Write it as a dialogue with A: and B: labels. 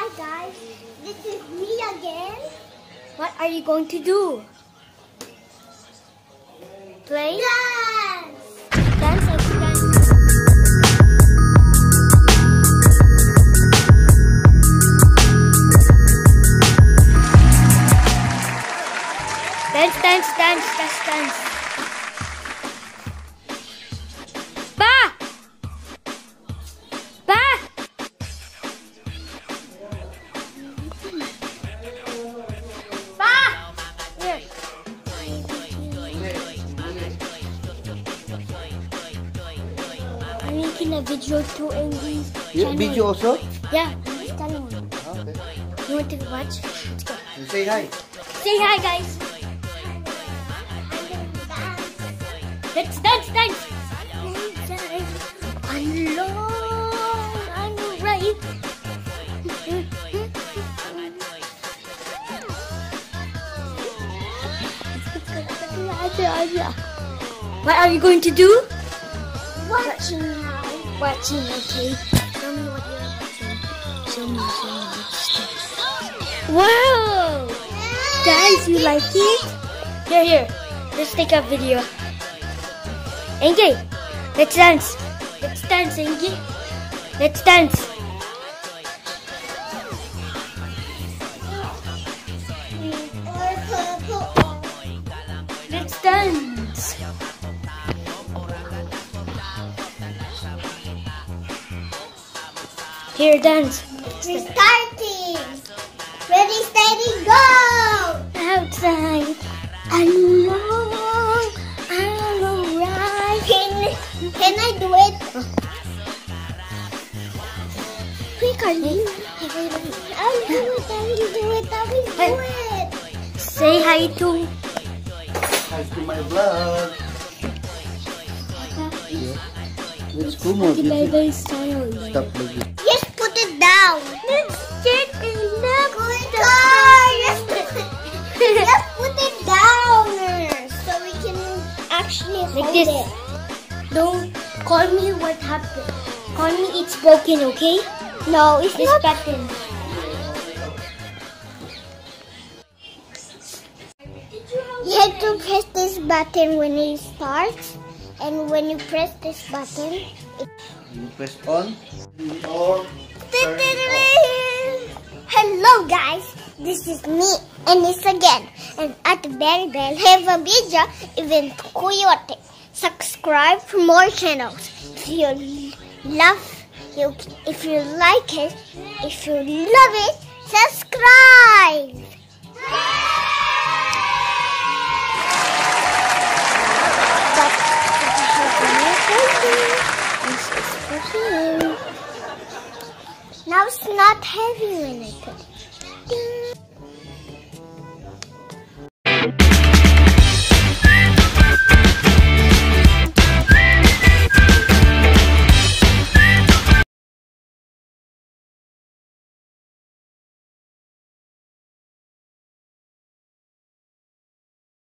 A: guys, this is me again.
B: What are you going to do? Play?
A: Dance!
B: Dance or dance? Dance, dance, dance, dance, dance. Ba! Ba! Ba! Here. I'm making a video too, Andy.
C: Yeah, video also?
B: Yeah, this channel.
C: Okay.
B: You want to watch? Let's go.
C: You say hi.
B: Say hi, guys. Let's dance, dance. Alone, I'm right. What are you going to do?
A: Watching now.
B: Watching, okay. Show me what you're watching. Show me. Wow! Guys, you like it? Here. Let's take a video. Angie, let's dance. Let's dance, Angie. Let's dance. Let's dance. Here, dance.
A: We're starting. Ready, steady, go!
B: Outside. Alone. I'm alright.
A: Can I do it?
B: Quick, are you?
A: I'll do it.
B: Say hi to.
C: Hi to my vlog. Yeah. Let's go more. Stop like this.
A: Just put it down.
B: Let's get in the
A: Just put it down so we can actually hold
B: like this.
A: it.
B: Don't call me what happened. Call me it's broken, okay?
A: No, it's
B: This
A: not.
B: button.
A: You have to press this button when it starts, and when you press this button,
C: You press on or turn off.
A: Hello guys, this is me and it's again, and at the bell have a video event Coyote. Subscribe for more channels. If you like it, if you love it, subscribe. Now it's not heavy when I put it.